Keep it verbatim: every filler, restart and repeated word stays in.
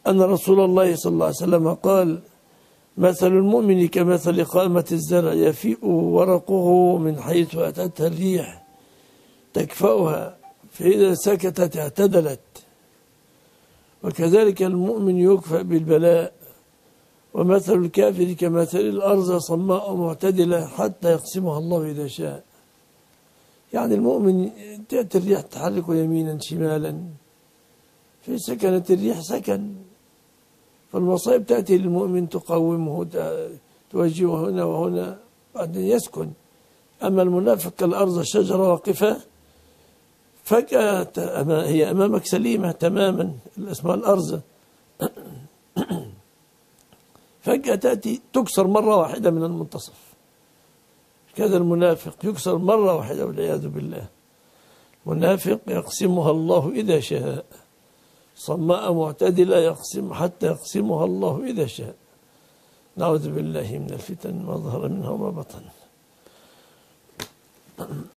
أن رسول الله صلى الله عليه وسلم قال: مثل المؤمن كمثل قامة الزرع يفيء ورقه من حيث أتتها الريح تكفأها، فإذا سكتت اعتدلت. وكذلك المؤمن يكفأ بالبلاء. ومثل الكافر كمثل الأرض صماء معتدلة حتى يقسمها الله إذا شاء. يعني المؤمن تأتي الريح تحركه يمينا شمالا، في سكنة الريح سكن، فالمصائب تأتي للمؤمن تقومه توجهه هنا وهنا بعدين يسكن. أما المنافق كالأرض الشجرة واقفة فجأة هي أمامك سليمة تماما، اسمها الأرض، فجأة تأتي تكسر مرة واحدة من المنتصف. كذا المنافق يكسر مرة واحدة والعياذ بالله. منافق يقسمها الله إذا شاء، صماء معتدلة يقسم حتى يقسمها الله إذا شاء. نعوذ بالله من الفتن ما ظهر منها وما بطن.